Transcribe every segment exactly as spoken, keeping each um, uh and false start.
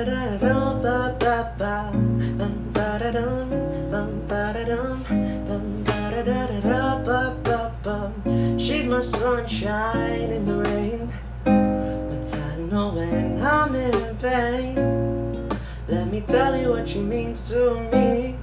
She's my sunshine in the rain, but I know when I'm in pain. Let me tell you what she means to me.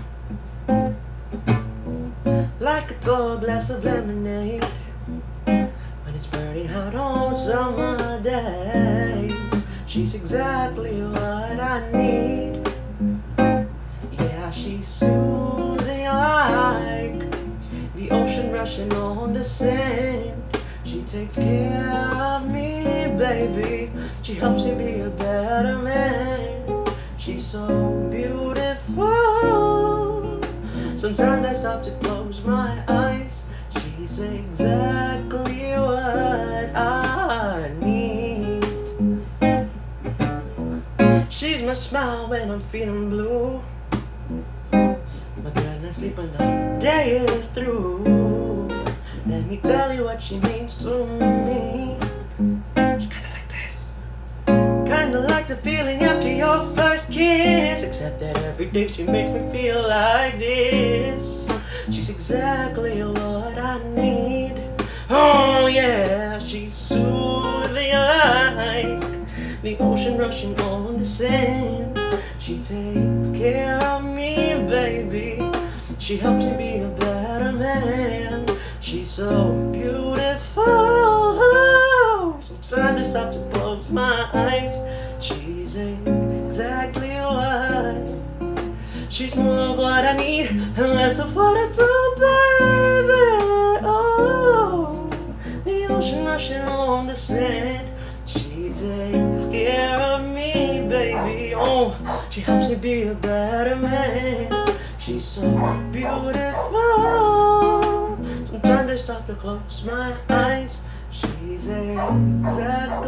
Like a tall glass of lemonade when it's burning hot on summer days. She's exactly what I need. Yeah, she's soothing like the ocean rushing on the sand. She takes care of me, baby. She helps me be a better man. She's so beautiful. Sometimes I stop to close my eyes. She's exactly what I need. She's my smile when I'm feeling blue, my good night's sleep when the day is through. Let me tell you what she means to me. It's kinda like this. Kinda like the feeling after your first kiss, except that every day she makes me feel like this. She's exactly what I need. Oh yeah, she's soothing like the ocean rushing on the sand. She takes care of me, baby. She helps me be a better man. She's so beautiful. Sometimes I stop to close my eyes. She's exactly what. She's more of what I need and less of what I do, baby. Oh, the ocean rushing on the sand. She takes care of me, baby. Oh, she helps me be a better man. She's so beautiful. Sometimes I stop to close my eyes. She's exactly